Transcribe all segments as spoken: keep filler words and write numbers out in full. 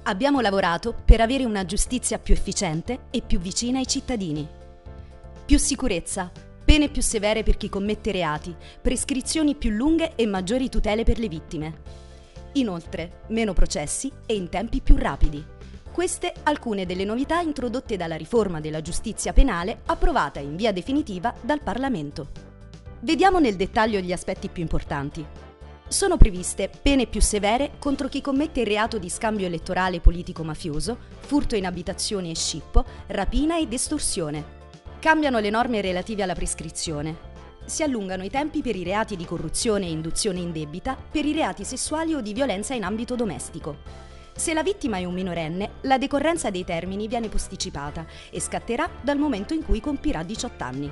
Abbiamo lavorato per avere una giustizia più efficiente e più vicina ai cittadini. Più sicurezza, pene più severe per chi commette reati, prescrizioni più lunghe e maggiori tutele per le vittime. Inoltre, meno processi e in tempi più rapidi. Queste alcune delle novità introdotte dalla riforma della giustizia penale approvata in via definitiva dal Parlamento. Vediamo nel dettaglio gli aspetti più importanti. Sono previste pene più severe contro chi commette il reato di scambio elettorale politico-mafioso, furto in abitazioni e scippo, rapina ed estorsione. Cambiano le norme relative alla prescrizione. Si allungano i tempi per i reati di corruzione e induzione indebita, per i reati sessuali o di violenza in ambito domestico. Se la vittima è un minorenne, la decorrenza dei termini viene posticipata e scatterà dal momento in cui compirà diciotto anni.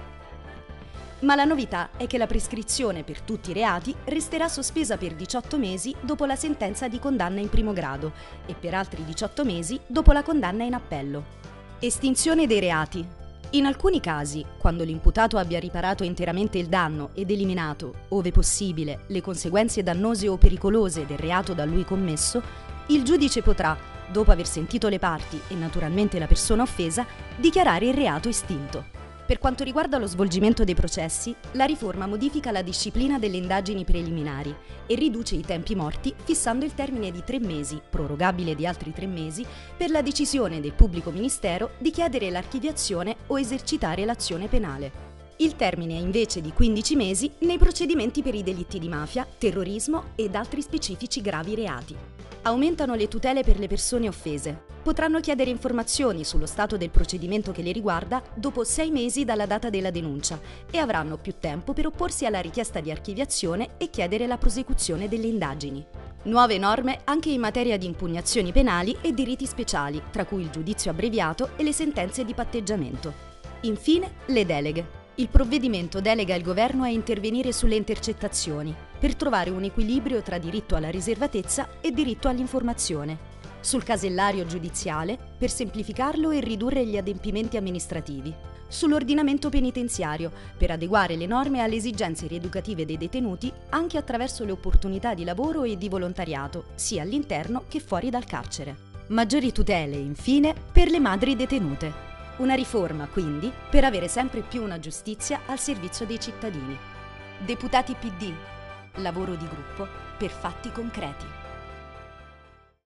Ma la novità è che la prescrizione per tutti i reati resterà sospesa per diciotto mesi dopo la sentenza di condanna in primo grado e per altri diciotto mesi dopo la condanna in appello. Estinzione dei reati. In alcuni casi, quando l'imputato abbia riparato interamente il danno ed eliminato, ove possibile, le conseguenze dannose o pericolose del reato da lui commesso, il giudice potrà, dopo aver sentito le parti e naturalmente la persona offesa, dichiarare il reato estinto. Per quanto riguarda lo svolgimento dei processi, la riforma modifica la disciplina delle indagini preliminari e riduce i tempi morti fissando il termine di tre mesi, prorogabile di altri tre mesi, per la decisione del pubblico ministero di chiedere l'archiviazione o esercitare l'azione penale. Il termine è invece di quindici mesi nei procedimenti per i delitti di mafia, terrorismo ed altri specifici gravi reati. Aumentano le tutele per le persone offese. Potranno chiedere informazioni sullo stato del procedimento che le riguarda dopo sei mesi dalla data della denuncia e avranno più tempo per opporsi alla richiesta di archiviazione e chiedere la prosecuzione delle indagini. Nuove norme anche in materia di impugnazioni penali e di riti speciali, tra cui il giudizio abbreviato e le sentenze di patteggiamento. Infine, le deleghe. Il provvedimento delega il governo a intervenire sulle intercettazioni per trovare un equilibrio tra diritto alla riservatezza e diritto all'informazione. Sul casellario giudiziale per semplificarlo e ridurre gli adempimenti amministrativi. Sull'ordinamento penitenziario per adeguare le norme alle esigenze rieducative dei detenuti anche attraverso le opportunità di lavoro e di volontariato, sia all'interno che fuori dal carcere. Maggiori tutele, infine, per le madri detenute. Una riforma, quindi, per avere sempre più una giustizia al servizio dei cittadini. Deputati P D. Lavoro di gruppo per fatti concreti.